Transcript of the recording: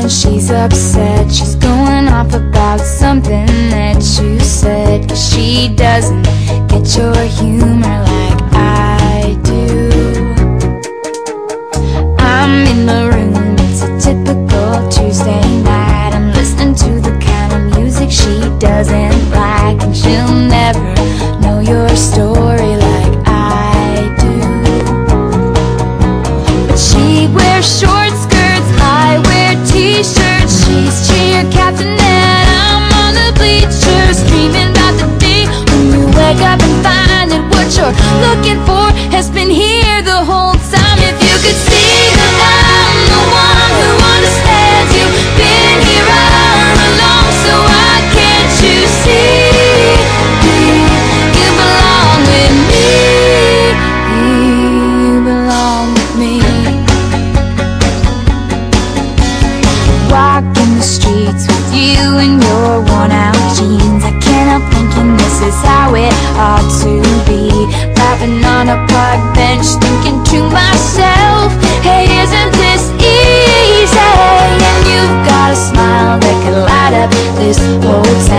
and she's upset. She's going off about something that you said, 'cause she doesn't get your humor like I do. I'm in the room, it's a typical Tuesday night. I'm listening to the kind of music she doesn't like, and she'll never know your story like I do. But she wears short skirts, I wear t-shirts. She's cheer captain and I'm on the bleachers, dreaming about the day when you wake up and find that what you're looking for has been here the whole time. If you could see that I'm the one who understands you, been here all along, so why can't you see? You belong with me, you belong with me. Walking the streets with you in your worn out jeans, I can't help thinking this is how it ought to be. Laughing on a park bench, thinking to myself, hey, isn't this easy? And you've got a smile that could light up this whole